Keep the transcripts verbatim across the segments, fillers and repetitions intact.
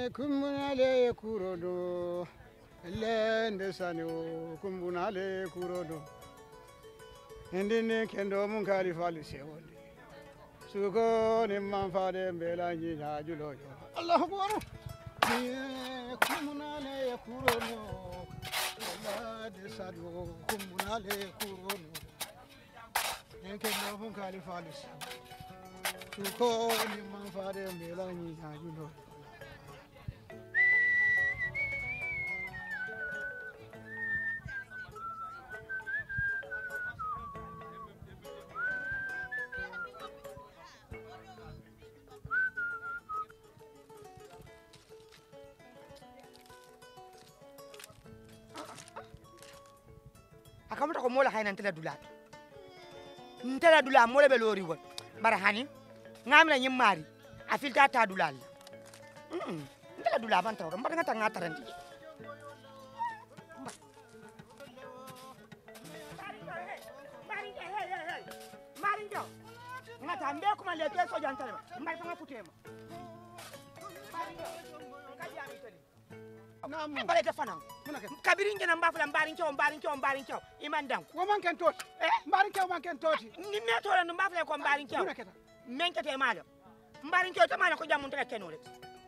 kumbunale kurodo lende sanu kumbunale kurodo endine kendo mun kali fali sewoli suko ni manfade mbela nyinya juloyo Allahu akbar kumbunale kurodo lende sanu kumbunale kurodo kendo mun kali fali sewoli suko ni manfade mbela nyinya juloyo akamata ko mola hayna ntela dulat ntela dula mola be lori won bara hani ngamna nyim mari afilta ta dulal mm ntela dula ban tawro mbata ngata ngatarandi mari hey hey hey mari jo ngata mbe ko male ke so jantale mbay fa ngafutema mari jo kadi ami tani namu bare te fanan kabiri ngena mbafula mbari ncho mbari ncho mbari ncho imandam wo man ken toti eh mbari ncho man ken toti ni meto la mbafula ko mbari ncho menkete malo mbari ncho tamana ko jamun tele kenolet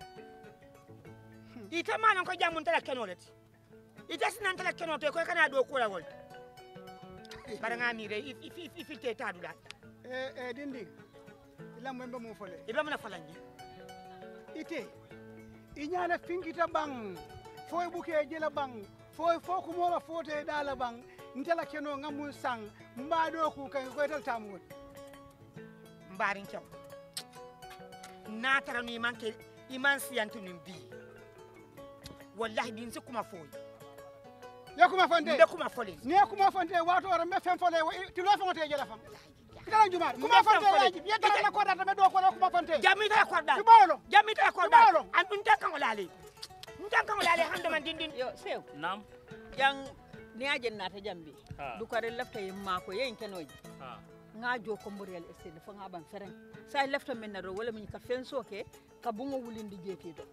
ite mana ko jamun tele kenolet ite sinan tele kenolet ko kana do ko la wol bara ngami re if if if te tadu la eh eh dindi ila mo mo fole ibe mo na falangi ite inyala fingita bang foy buke jela bang foy foku mola fote dala bang ntela keno ngamun sang mbado ku kay ko tal tamu mbari nchaw na tara ni manke iman siyantu nimbi wallahi din su kuma foy ya kuma fonde nde kuma fole ne kuma fonde wato wara me fem fole ti lo fonte jela fam kala jumar kuma fonte waji ya tara la ko data me do ko kuma fonte jami ta ko dal bolo jami ta ko dal an dun ta kan lale ntan kan lale hande man dindin yo sew nam jang ni ajen nata jambi du ko re lafta yimma ko yen kenoji ha nga jo ko moriel estede fa nga ban fereng say lafta men na do wala min ka fen soke ka bungo wulindi jeti do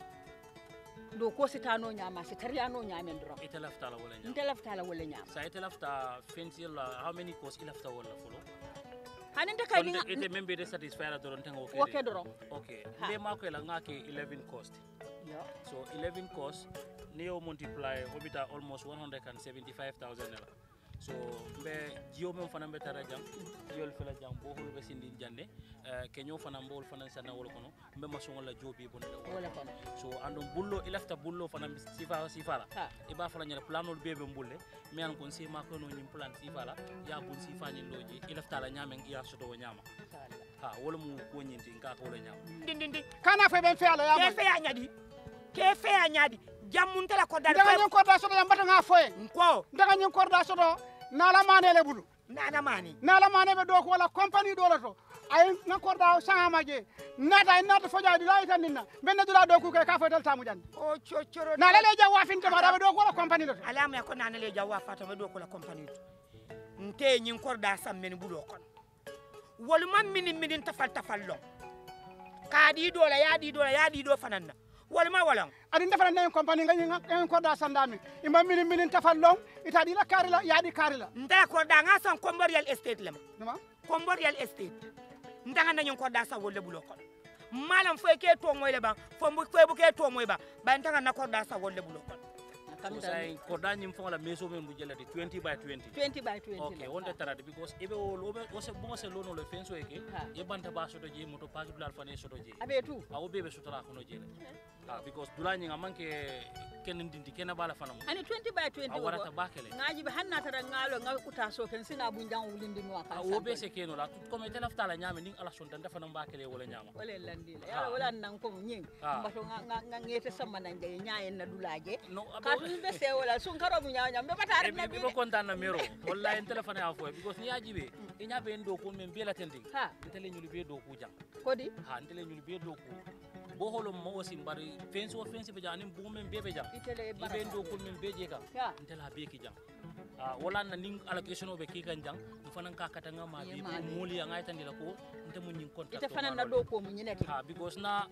do ko sitano nyama sitariano nyamen do ite lafta la wala nyama ite lafta la wala nyama sa ite lafta fensi la how many course ilafta wala folo hanin ta kay ni ite membe de satisfied do tan okay okay do okay le ma ko la ngake eleven cost yo so eleven cost neo multiply obita almost one hundred seventy-five thousand naira so mbe jio mem fana mbe tara jam jiol fela jam bo hol be sindi jande ke ñoo fana mbol fana sana wala kono mbe ma songola jobi bon wala kono so andon bullo ilafta bullo fana sifa sifala e ba fala ñala planol bebe mbulle mi an kon sima ko no ñim plan sifala ya bun sifa ñi loji ilafta la ñamen ya sodo ñama ha wala mu ko ñinti nga ko la ñama din din din kana fe ben fe ala ya ke fe ya nyadi ke fe ya nyadi jamun tele ko dal daga ñen ko da sodo mbata nga foye ko daga ñen ko da sodo nala manele bulu nana mani nala mane be do ko wala compagnie do la to ay na ko da sama je nata nata foja di la itanina benna dula do ku ka fa dal tamu jan o chocoro nala le jawa fin to da do ko wala compagnie do alama ko nana le jawa fata be do ko la compagnie to nte ñin ko da sam men bulo kon wolu man mini mini tafal tafal lo ka di do la ya di do la ya di do fananna wala ma wala adi defal na compagnie nga en ko da sandami imba mini mini tafal long itadi la kari la ya di kari la nda ko da nga son commercial estate lema dama commercial estate ndanga nañu ko da sa wolle bulo kon malam fo ke to moy le ba fo bu fo bu ke to moy ba ba ndanga na ko da sa wolle bulo kon so say ko da ñim fo la meso men bu jelati twenty by twenty twenty by twenty okay wonde tarade because ebe o lobe o se bon se lono le fenso eke e banta ba soto je moto page dulal fane soto je abe tu awo bebe soto la kono jele ah because dulani nga manke kenen dindi kena bala fanam ani twenty by twenty a warata bakele ngaji be hanna tara ngalo nga uta so ken sina bu njang wulindi no aka awo be se keno la tout comme tele ftala nyame ning ala son tan dafa nam bakele wala nyama wala landi la ya wala nan ko nying mbato nga nga ngete sama nan de nyaayen na dulaje ka tu be se wala sun karo bu nyaanya be batare na be be kontan na mero wallahi telephone ya fo because ni yajibe e nyabe ndo ko men bela tendi ha tele nyulu be do ku jang kodi ha tele nyulu be do ku bo holo mo wasi mbari fenso fensi be jani bu men bebe jang itele ibe ndo ko men beje ka ntela be ki jang ah wala na ning allocation be ki kan jang fanan ka katanga ma bi muli ya ngai tan dila ko nte mun nyin contact ite fanan na do ko mun nyinati ha because na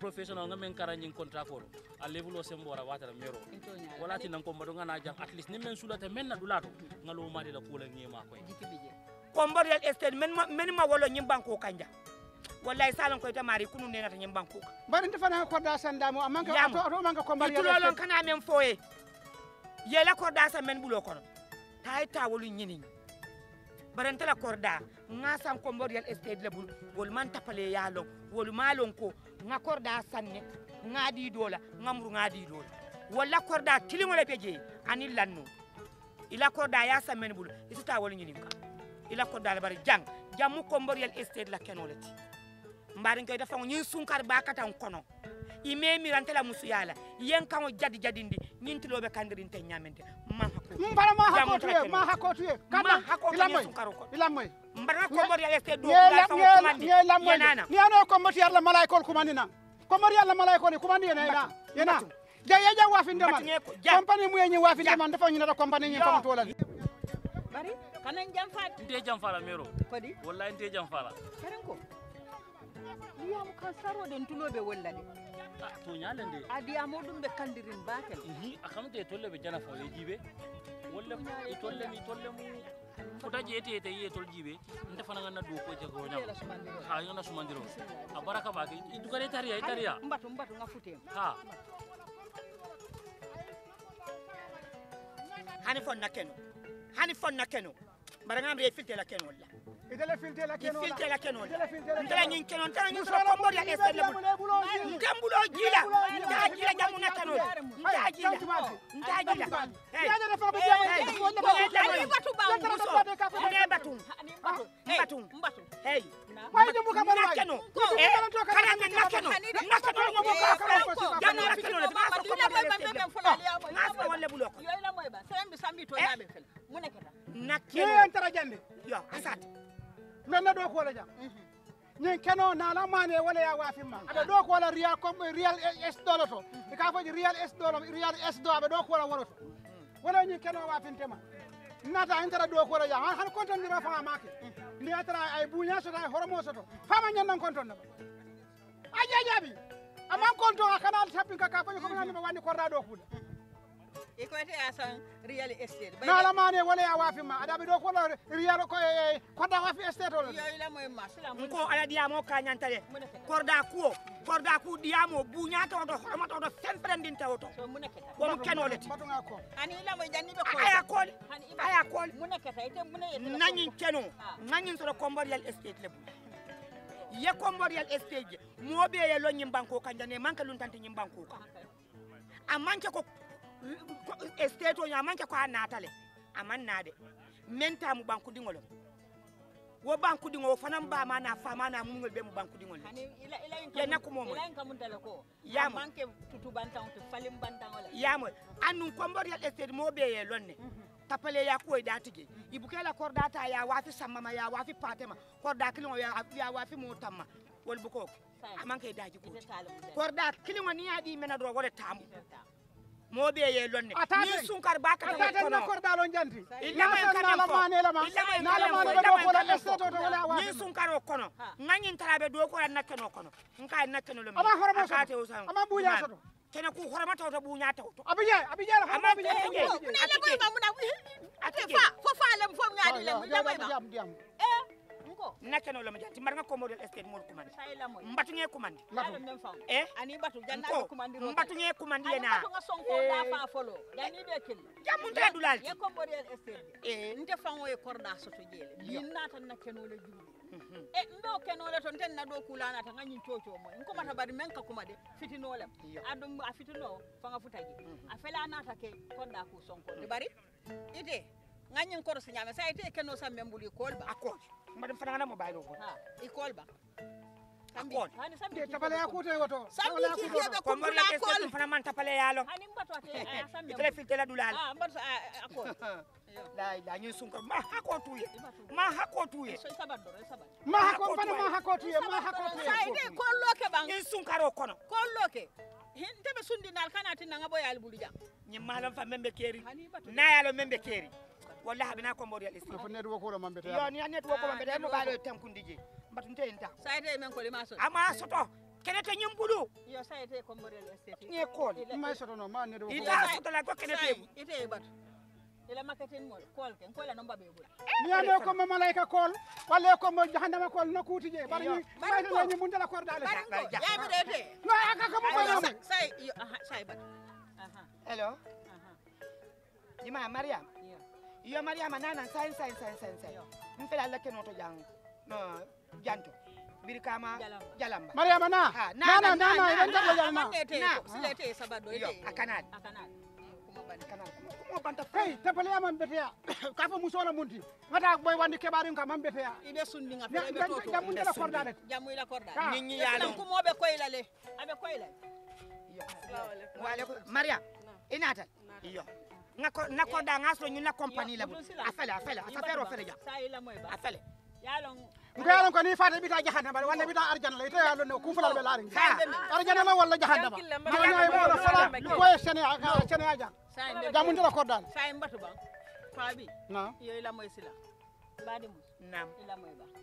professional nga men kara nyin contract ko a level o sembora watara mero wala tin ko mbado ngana jang at least ni men sulata men na dulato ngalo mari la kula ngema koy Comborial Estate men men ma wolo nyim banko kanja wallahi salan koy tamari kunu nena ta nyim banko bari ndefana ko da sanda mo amanka auto auto manka Comborial Estate lolon kana men foye yela ko da sa men bulo kono tay tawolu nyini barante la korda nga sam Comborial Estate lebul wol man tapale yalo wol malon ko nga korda sanne nga di dola ngamru nga di dola wala korda tilingo le peje ani lanno ila korda ya sam men bul isita wol nyini ka ila korda le bari jang jamu Comborial Estate la kenoleti mbari ngoy dafa ñi sunkar bakata kono ime mirante la musu yala yen kan jadi jadindi ñintilobe kandirin te ñamente ma hako mbara ma hako tuye ma hako tuye kada ila moy ila moy mbara Comborial Estate do la fa commande yenana ni ano Comborial la malaikol kumani na Comborial la malaikol kumani yena yena jaye ja wafi ndemal compagnie mu ñi wafi ndemal dafa ñu na compagnie ñi fam tolal bari kanan jam faat nte jam fala mero kodi wallahi nte jam fala karen ko yam kan saro den tulobe wallade to nyalende adi amodum be kandirin bakel hi akamte tolle be jana fo le jibe walla e tolle mi tolle mu futa jete te ye tol jibe nte fana ngana do ko je go nyam ha yona sumandiro abaraka ba ke idukare tariya tariya mbatu mbatu ngafute ha hani fon nakeno hani fon nakeno barangam re filter la keno la idele filter la keno filter la keno idele filter la ndela nyin keno ndela nyin so Comborial Estate la ngambulo jila nda jila jamu nakeno nda jila nda jila hey ya dafa ba jamu hey batu ba ne batu batu batu hey way ñu bu ka bari nakeno kana ne nakeno nakeno mo ko ko jamu nakeno la ba so Comborial Estate na wala bulo ko yoy la moy ba sembi sambi to yabe fel mu nekata nakeno tara jande yo asat men na do ko la jam ñi keno na la mane wala ya wafi ma ada do ko la real comme real es doloto e ka faji real es dolo real es do abe do ko la woloto wala ñi keno wafi tema nata intara do ko la jam han konton dira fa maake ni atara ay buña so tay horomo soto fama ñan konton na aja jabi amam konton kanal tapin ka ka faji ko ngani ma wani ko da do kuda e ko te asan real estate na la mane wala ya wafi ma ada be do ko la real ko ko da wafi estate wala yo ila moy ma sala ko ala diamo ka nyantale korda ko korda ku diamo buña to do horma to do sempre ndin tawto so mu nekata wo mu kenoleti batunga ko ani ila moy janni be ko aya ko aya ko mu nekata ite mu ne nanyin keno nanyin so Comborial Estate le ye Comborial Estate mo be ye lo nyimbanko kanjane manka luntante nyimbanko ka amanke ko estate o yamanke ko anatale aman nade menta mu banku dingolo wo banku dingo fanam ba mana fama na mungol be mu banku dingolo ani ila ila ya nakumo ila en kamuntale ko ya manke tutu bantan to falim bantan wala ya mo anu Comborial Estate mo be ye lonne tapale ya ko datige ibukela kordata ya wafi samama ya wafi patema korda kilon ya ya wafi motamma wol buko amanke daji ko korda kilon ni adi mena do wala tamu mo be ye lonne ni sunkar baka ko no korda lo janti illa ma kan la mane la ma na la mane do ko la estate to wala wa ni sunkar o kono ngani tarabe do ko nakeno kono nka nakeno lo ama horoma so ama buya so kene ku horoma to bunya to abije abije la ama abije la boy ma muna ati fa fo fa lam fo nyaadi le la boy ma eh nko nakeno lo ma janti mar nga Comborial Estate mo ko man mbatu nge kumandi eh ani batu janna ko kumandi ro mbatu nge kumandi na mbatu nga sonko da fa folo janni be kel jamu ta dulal ye Comborial Estate eh nte fango e korda soto jele binna tan nakeno le juli e ndo kenole to ten na do kulana ta ngani coco mo nko mata bari men ka kuma de fitino lam adum a fitino fanga futaji a fela na ta ke konda ku sonko de bari ite ngani ko so nyame sa ite keno sa membuli kolba akol madam fana na mo bayro ko ha i kolba akol hani sambi tapale ya ko te woto sambi ki be ko Comborial Estate fana man tapale yalo hani mbato ate sambi ite filter la dulal ah mbato akol la la ñu sunkar ma hako tuye ma hako tuye so sabado sabado ma hako fana ma hako tuye ma hako tuye sa ite ko loke bang ni sunkaro kono ko loke hin tebe sundi nal kanati nanga boyal buluja ni malam fa membe keri na yalo membe keri wallahi bina Comborial Estate fo net wo ko mambe te yo ni net wo ko mambe de no baalo tankundije mbatu nte enta sa ite men ko le maso ama soto kene te nyimbulu yo sayte Komborel estate ni ko mai soto no ma ne do ita soto la ko kene te ite bat ila marketing mol kol ken ko la nomba be bul ni ane ko mo malaika kol walla ko mo jahannama kol no kutije bari ni mai do ni mundala ko dale ya mi dete no aka ko mo ko say aha say bat aha hello Jima Mariam yo Mariam nana sain sain sain sain sain mfela la keno to jang no janto birikama jalamba Mariam na na na na na idan ta jalma na silete sabado ite akanal akanal akanal mo banta hey tapale amam betea ka fa musola munti ngata boy wandi kebarin ka mam betea ibe sundi nga fele be toto jamu ndela kordale jamu ila kordale nit ñi yalo ko mobe koyla le abe koyla wa alaikum Mariam inata iyo ngako nako da ngaso ñu na compagnie la bu afele afele afele ro fele ja say la moy ba afele yalo ko yalon ko ni faade bita jahannama walla bita arjana la ite yalon no ku fulal be laari arjana la walla jahannama no nyaay mo fala ko sene aka sene aja jamu ndela kordale say mbatu ba fa bi na yo ila moy sila badi mus nam ila moy ba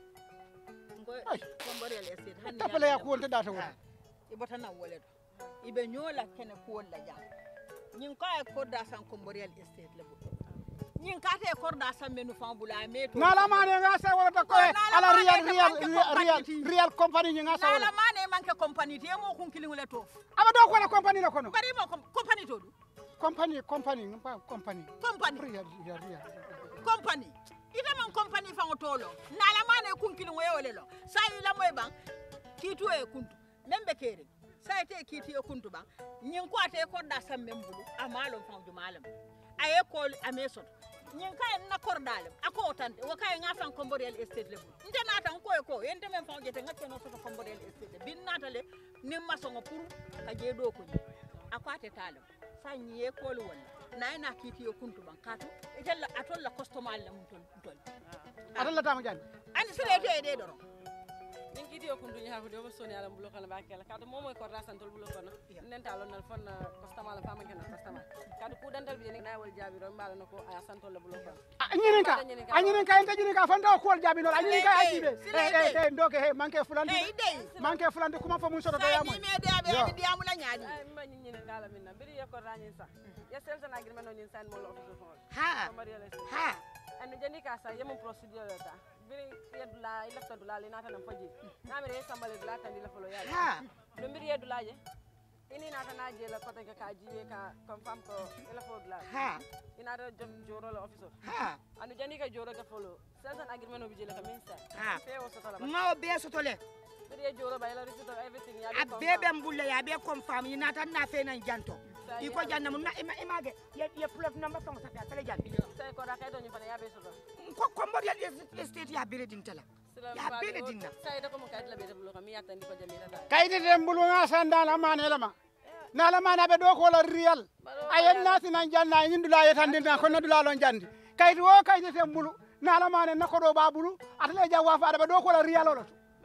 ngoy Komborel estate hanni tapale ya ko wonte data wala ibota na woledo ibe nyola kene ko wala jam nyin ko e korda san Komborel estate le bu nyin ka te korda san menu fan bula meto nala mane nga sa wala ta ko ala real real real real company nga sa wala nala mane manke company te mo kun kilingule to aba do ko la company la kono bari mo company to du company company pas company company real real real company ita man company fan tolo nala mane kun kilingo yole lo sai la moy ban kitu e kuntu membe kere sai te kiti e kuntu ban nyin ko ate korda san membulu amalo fan jumalam aye ko ameso nyin kay na kordalem ako tan wo kay nga fan Komborel estate le bu nte nata ko e ko yente men fan jete ngate no so Komborel estate bin nata le nim masongo pour ka je do ko ni ako ate talam sa nyi e ko lu wala nay na kiti e kuntu ban katu e jella atol la customer le mun tol tol atalla tama jan ani sele te de doro nin kiti yo kundu nya ko do soni ala bulo kala bakela kadu momo ko rasan tol bulo kono nen talo nal fon customer la fama ken customer kadu ku dandal bi ni na wal jabi ro mbala nako aya santol la bulo kono anyinin ka anyinin ka enta jini ka fanda ko jabi no anyinin ka ajibe eh eh eh ndoke he manke fulandi manke fulandi kuma fa mun soto do yamoy ni me de abe ni diamu la nyaadi ay ma nyin ni ngala minna biri yo ko ranin sa ya sel tan agreement no nyin san mo lo office fon ha ha anu jani ka sa yemu procedure ta biri yedula ilafta dula le nata nam faji namere sambale dula tan dila folo yalla ha no mbiri yedula je ini nata na je la kota ka jiwe ka confirm ko ilafo dula ha ina da job joro la office ha anu jani ka joro ka folo selsan agreement no bi je la ka minsa ha fe wo soto la ma be soto le biri joro ba ila receipt everything ya a bebe mbulle ya be confirm ina tan na fe nan janto iko janna mun na ima image ye ye proof number tong sa fele janti sai ko da kay to ni fana ya be soto ko Komborel estate ya bere dintala ya bere dinna sai da ko mo kay la be de bulo kam ya tan ko jamila da kayde dem bulu nga sanda la mane lama na la mane be do ko la real ayen nasi nan janna yindula yetande na ko nadula lon jandi kayde wo kayde dem bulu na la mane nako do babulu atale jawa fa be do ko la real lo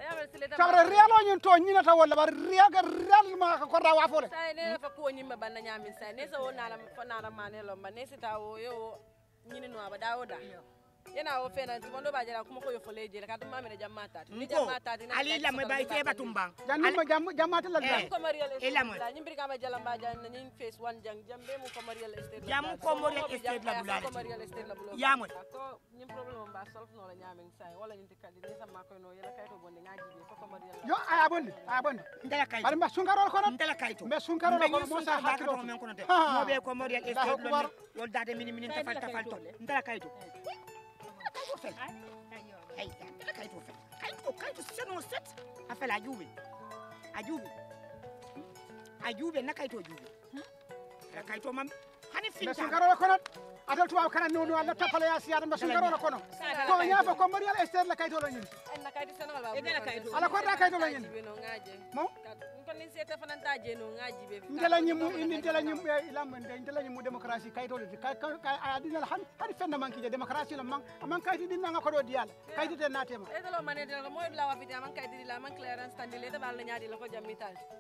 sabre real o ñun to ñinata wala bar real ga real ma ko korda wa fole sai ne fa ko nyimba banna nyamin sai ne so na la fa na la mane lo ma ne sita wo yo nyini no abada oda yana wo fena tumondo ba jara kuma ko yo fole je ka to mamere jamata ni jamata ni ali la me bay te batumbang jannu jam jamata la Eh. ko marial Ela mo. estate la nyimbi ka ba jala ba jan ni face one jang jambe mu ko marial estate Jam Komborel estate la bulale. ko marial estate la bulo Ya mo. ko nyim problem ba solve no la nyamin sai wala nyinti kadi ni sama ko no yela kay to bonde ngaji ko ko marial yo aya bondi aya bondi ndala kay bari ma sunkarol kono ndala kay to mais sunkarol kono mo sa hakilo men kono de Ha. mo be Komborel estate Allahu lo Akbar. lol dade mini mini tafal tafal to ndala kay to ay ndala kay to fel kay to kay to seno set afel ajube ajube ajube na kay to ajube kay to mam hani mais finta sunkarol kono adal tuwa kana nonu alla tapale ya siya mais sunkarol kono ko nyafa Komborel estate la kayto la ñin en na kay di senal ba E gala kayto. ala ko da kayto la ñin be no ngaje mo ko ni sete fanan taje no ngaji be ndela ñimu indi ndela ñimu ilam ndela ñimu démocratie kayto le ka ka adina la han hani fenna manki je démocratie la man man kayti dinna nga ko do diyal kayti te natema e dalo mané dalo moy la wa fiti man kay di la man clearance tandi le tabal na nyaadi la ko jammi tal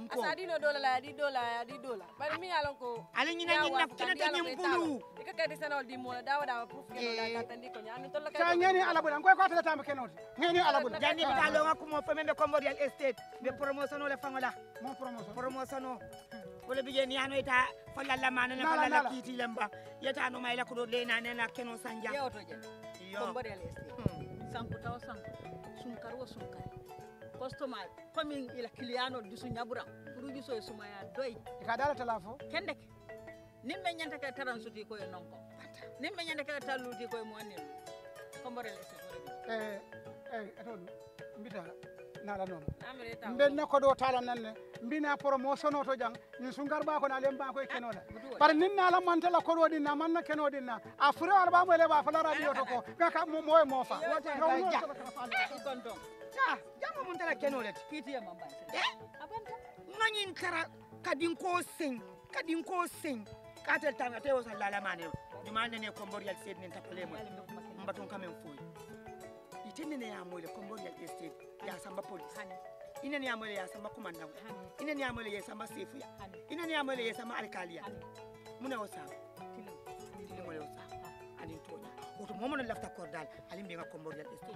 asa dino dola la di dola di dola bari mi yalon ko ala ñina ñi naf kena ta ñim bulu ika kadi sanol di mola dawa dawa proof ke no da tandi ko nyami to la sa ngeni ala budan koy ko tata tamba kenoti ngeni ala budan jandi ta lo nga ko mo fami be Comborial Estate be promotion le fangola mon promotion promotion o wala bi jeni yano ita falla la manana falla la kiti lamba yata no may la ko do le na ne na keno sanja yewoto je Comborial Estate sanku taw sanku sunkar wo sunkar customer comme ila client du su nyaburam pour ju so sumaya doy ka dala telefon kende ke nimbe nyanta ka taran suti ko non ko nimbe nyanta ka taluti ko mo anel Comborial Estate eh eh atol mbita nala non amre ta mbenna ko do tala nanne mbina promotion to jang ni sungar ba ko na lem ba ko kenola par nin nala mantala ko do dinna manna keno dinna a fure wala ba mo le ba fala radio to ko ka mo moy mo fa konton ja jamo mun tala kenole kiti ya mamba eh abanta ngañin tara kadin ko sen kadin ko sen katel tanga tewo sa lala mane duma ne Comborial Estate nen tapale mo mbaton kamen foy itene ne ya moyle Comborial Estate ya samba police ina ne ya moyle ya samba commandant ina ne ya moyle ya samba sefu ya ina ne ya moyle ya samba alkaliya muna wasa tilo mo wasa ani tonya oto mo mon lafta kordal ali mbi nga Comborial Estate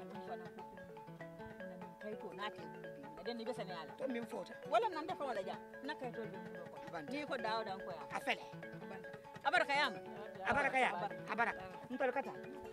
kayto nati den ni besane ala to min fota wala nan defa wala ja nakayto be mun ko ni ko dawo dan ko ya afele abaraka yam abaraka ya abaraka ntal kata